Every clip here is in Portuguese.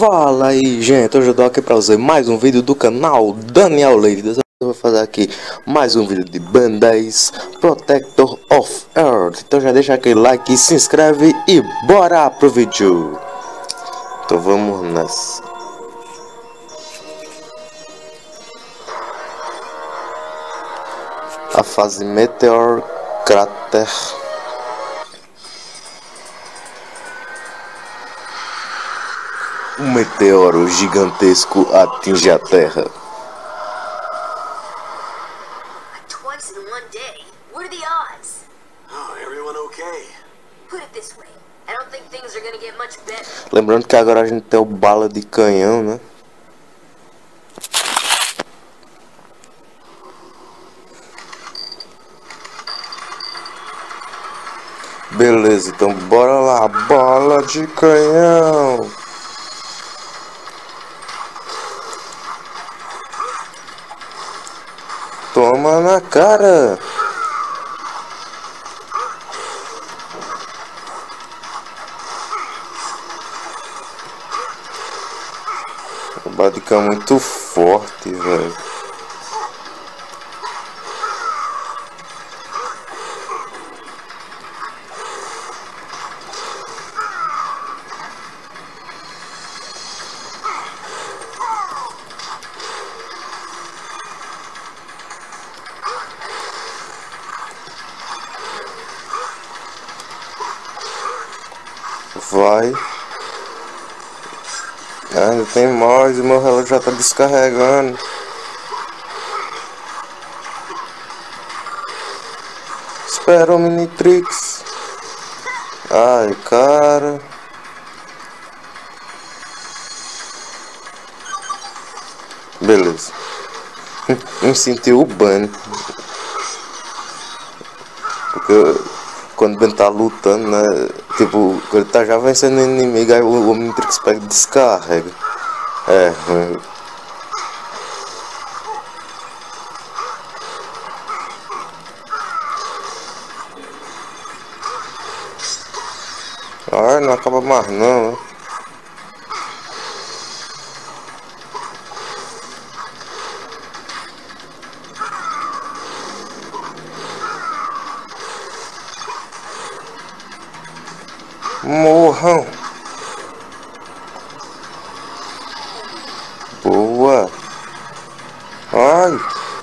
Fala aí, gente, hoje eu dou aqui pra você mais um vídeo do canal Daniel Leite. Dessa vez eu vou fazer aqui mais um vídeo de Ben 10 Protector of Earth. Então já deixa aquele like, se inscreve e bora pro vídeo. Então vamos nessa. A fase Meteor Crater. Um meteoro gigantesco atinge a Terra. Twice in one day. What are the odds? Oh, everyone okay? Put it this way. I don't think things are gonna get much better. Lembrando que agora a gente tem o bala de canhão, né? Beleza, então bora lá, bala de canhão. Toma na cara. O Badica é muito forte, velho. Vai. Ainda tem mais, o meu relógio já tá descarregando. Espera o Minitrix. Ai, cara. Beleza. Não sentiu o ban. Porque quando o Ben tá lutando, né? Tipo, ele tá já vencendo o inimigo, aí o Omnitrix pega e descarrega. Ah, não acaba mais não, né? Morram. Boa. Ai.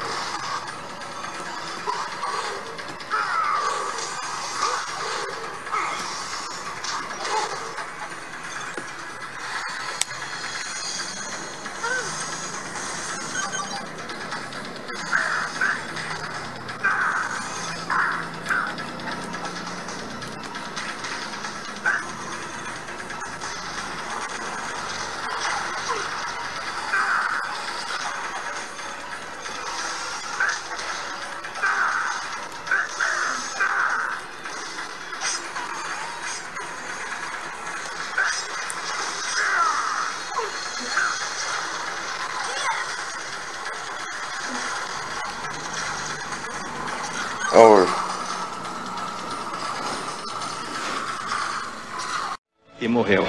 Oh. E morreu.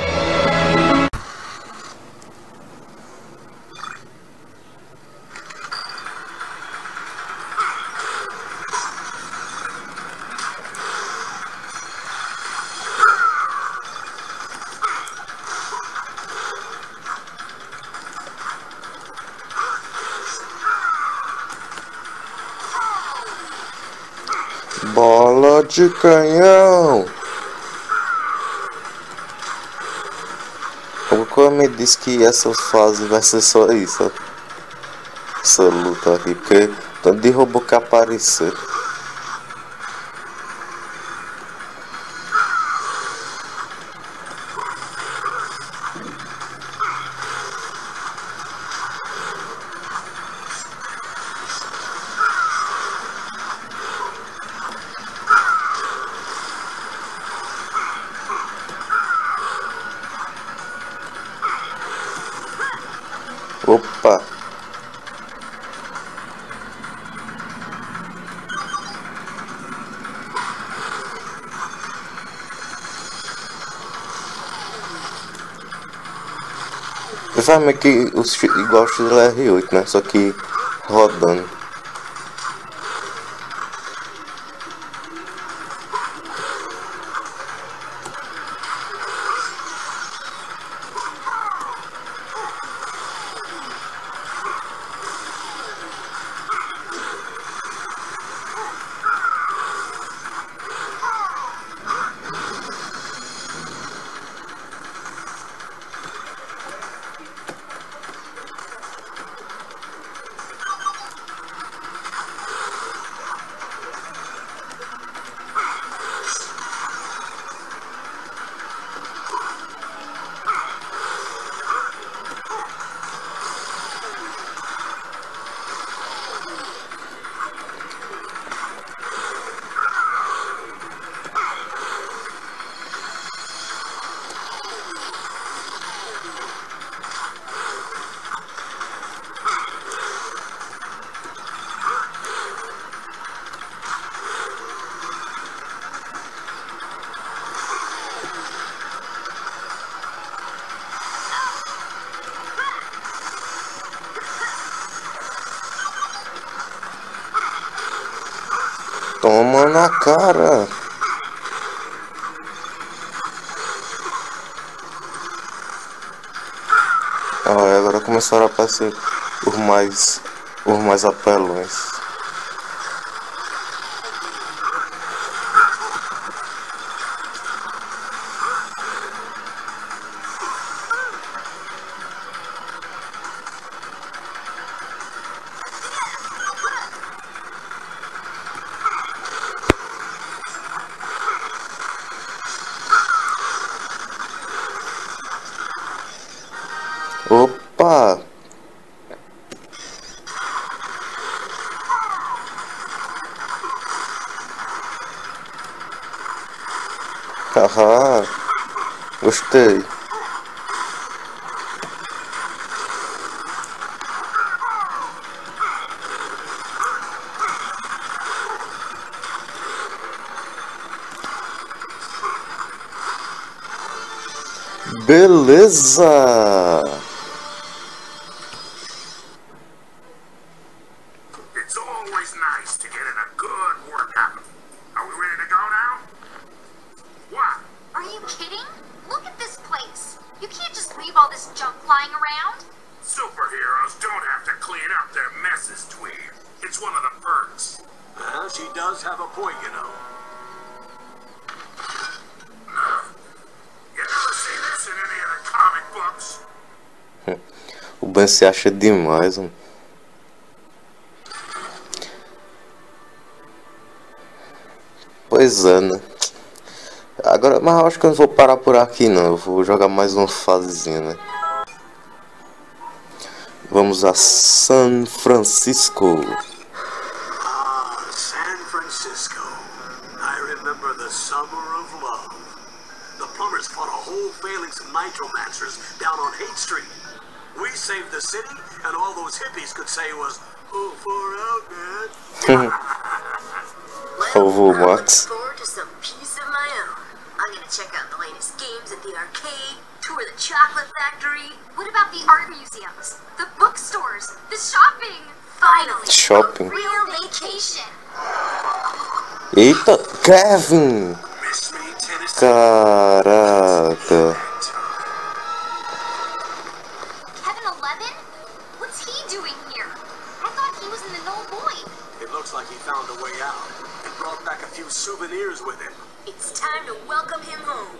Bola de canhão. O que me disse que essa fase vai ser só isso, essa luta aqui, porque tanto de robô que aparecer. Opa! faz meio que igual o XLR8, né? Só que rodando. Toma na cara. Ah, agora começaram a aparecer os mais apelões. Opa! Haha! Gostei! Beleza! It's always nice to get in a good workout. Are we ready to go now? What? Are you kidding? Look at this place. You can't just leave all this junk lying around. Superheroes don't have to clean up their messes, Tweed. It's one of the perks. Well, she does have a point, you know. You never see this in any of the comic books. O Ben se acha demais, mano. Pois é, né? Agora, mas eu acho que eu não vou parar por aqui não. Eu vou jogar mais uma fasezinha, né? Vamos a San Francisco. Ah, San Francisco. I remember the summer of love. The plumbers fought a whole phalanx of nitromancers down on Haight Street. We saved the city, and all those hippies could say was, "Oh, far out, man." Oh, I'm Max. looking forward to some peace of my own. I'm gonna check out the latest games at the arcade, tour the chocolate factory. What about the art museums, the bookstores, the shopping? Finally, Shopping. a real vacation. Eita, Kevin! Miss me, Tennessee. Caraca! Kevin 11? What's he doing here? I thought he was in the Null Void. It looks like he found a way out and brought back a few souvenirs with him. It's time to welcome him home.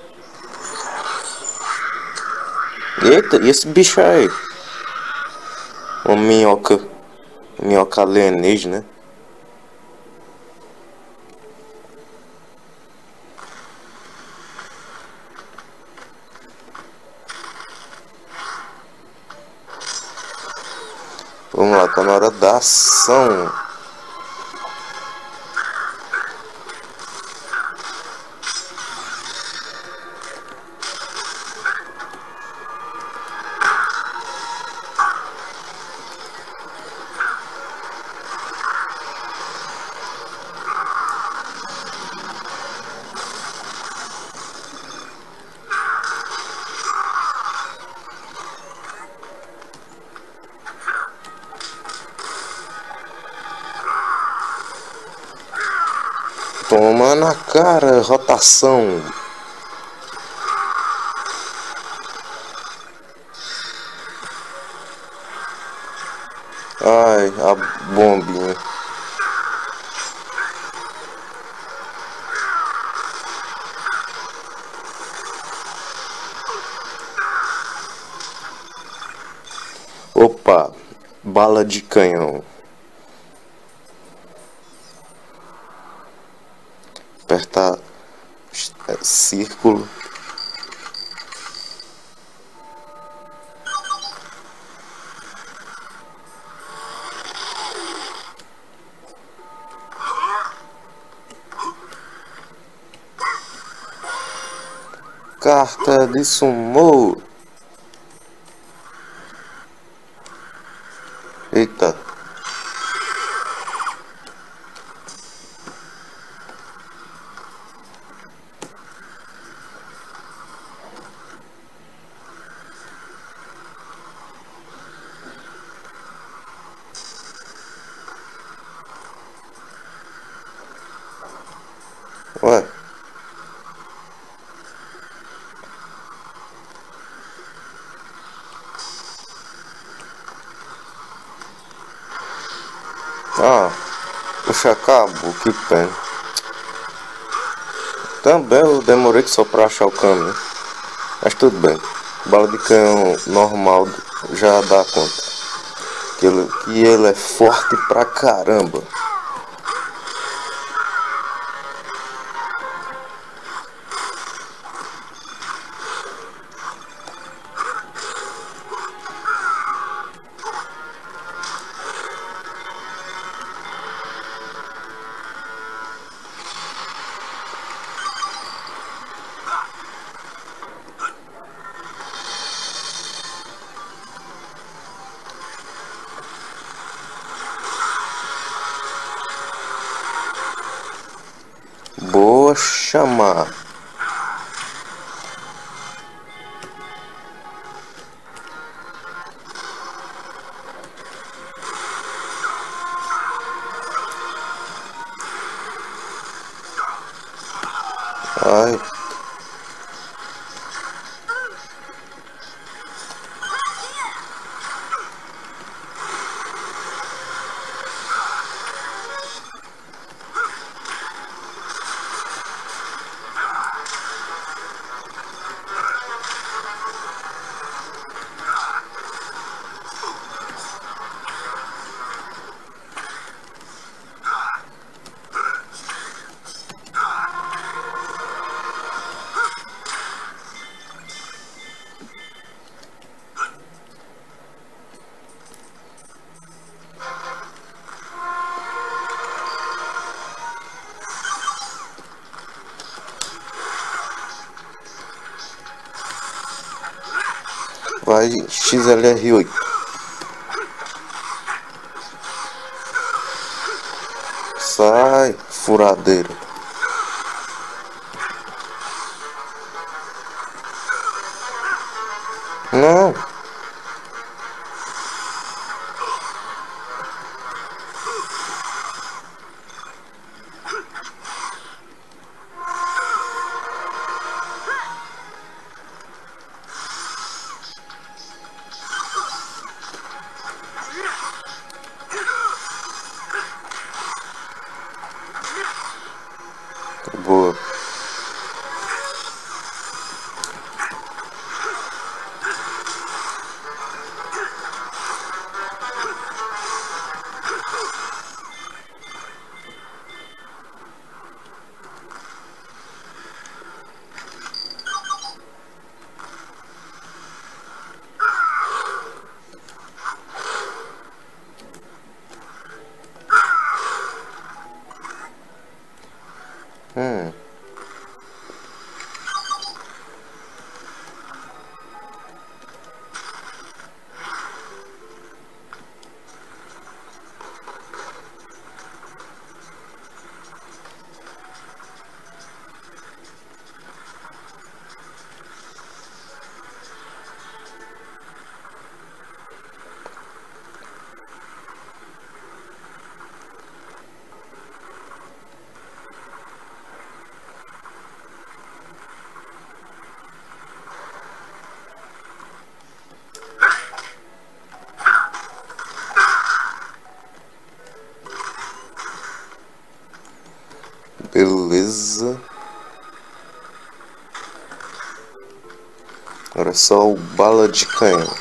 Eita, e esse bicho aí? Uma minhoca. Minhoca alienígena, né? Vamos lá, tá na hora da ação. Toma na cara, rotação. Ai, a bombinha. Opa, bala de canhão. Apertar círculo. Carta de sumô. Eita. Ué. Ah, puxa cabo, que pena. Também eu demorei só pra achar o caminho. Mas tudo bem. Bala de canhão normal já dá conta. Que ele é forte pra caramba. Boa, chamar. Ai. Vai XLR8. Sai, furadeira. Não. Boa. Agora é só o bala de canhão.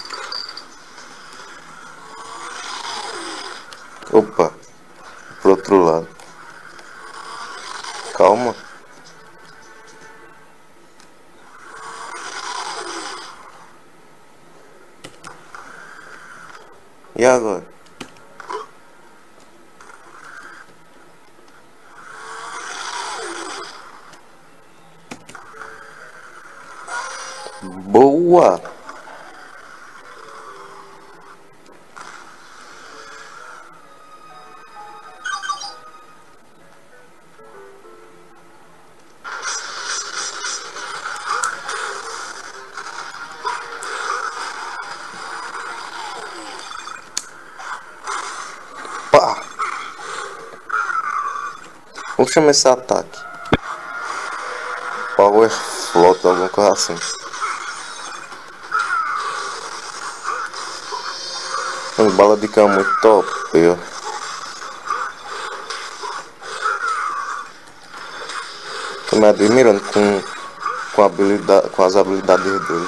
Opa, pro outro lado. Calma. E agora? Boa! Pá! Como chama esse ataque? Power Float, alguma coisa assim. Uma bala de cama muito top, ó. Tô me admirando com as habilidades dele.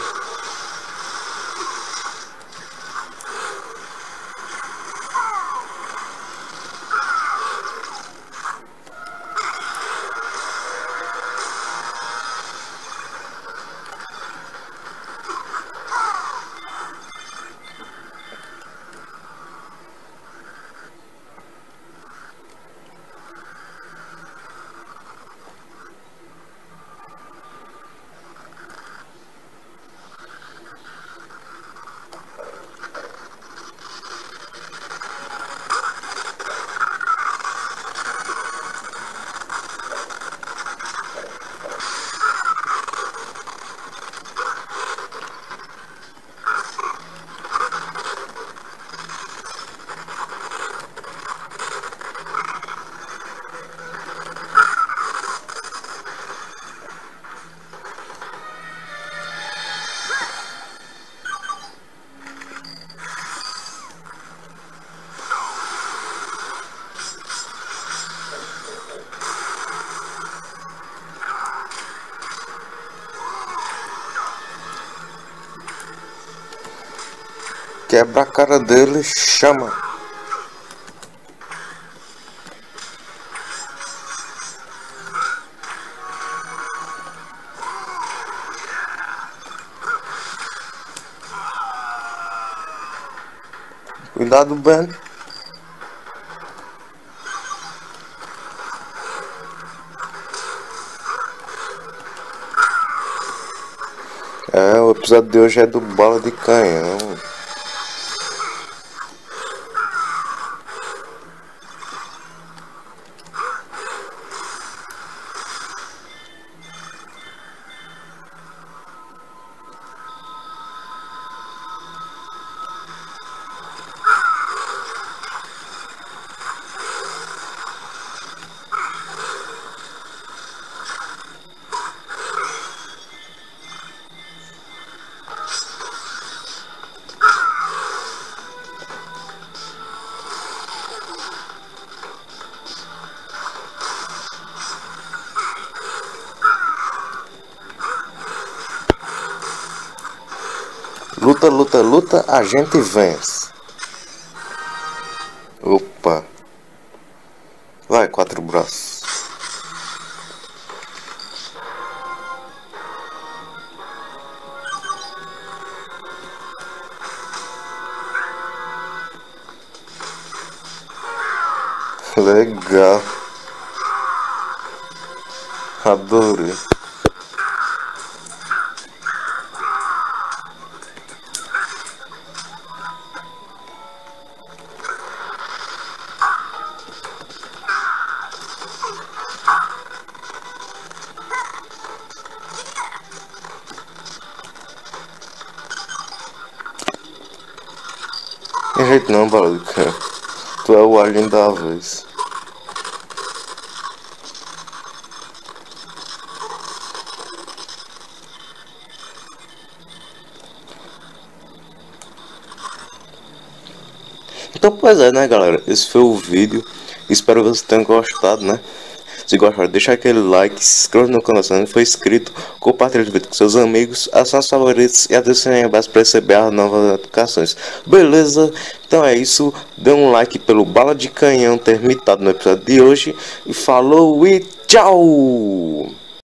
Quebra a cara dele, chama. Cuidado, Ben. O episódio de hoje é do bala de canhão. Luta, luta, luta, a gente vence. Opa. Vai, 4 braços. Legal. Adorei. Tem jeito não, Baluca. Tu é o alien da vez. Então, pois é, né, galera? Esse foi o vídeo. Espero que vocês tenham gostado, né? Se Se gostar, deixa aquele like, se inscreva no canal se não for inscrito, compartilhe o vídeo com seus amigos, acione os favoritos e ative o sininho abaixo para receber as novas notificações. Beleza? Então é isso, dê um like pelo Bala de Canhão ter imitado no episódio de hoje e falou e tchau!